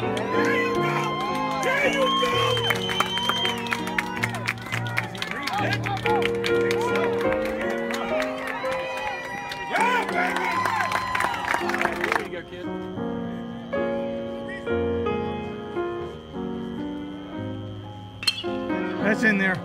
That's in there.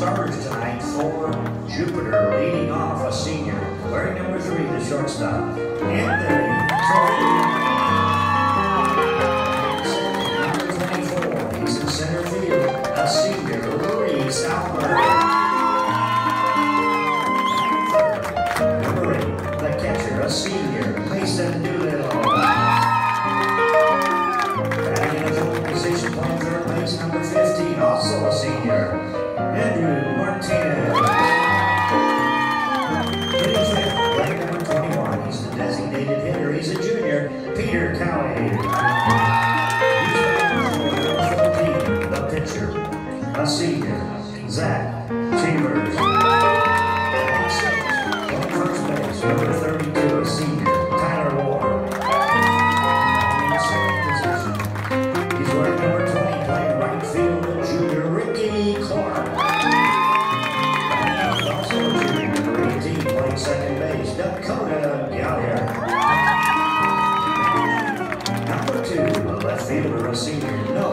starters tonight for Jupiter, leading off a senior, wearing number 3, the shortstop, Anthony Number 24, he's in center field, a senior, Luis Albert. Number 8, the catcher, a senior, Mason Doolittle. Batting in the field position, playing third base, number 15, also a senior, Andrew Martinez. Hitting fifth, playing number 21, he's the designated hitter, he's a junior, Peter Cowie. The pitcher, a senior, Zach Chambers. On first base, number 32, a senior, Tyler Ward. In second position, he's wearing number 20, playing right field, the junior, Ricky Clark. Also a junior, number 18, playing second base, Dakota Gallagher. Number 2, a left fielder, a senior, Noah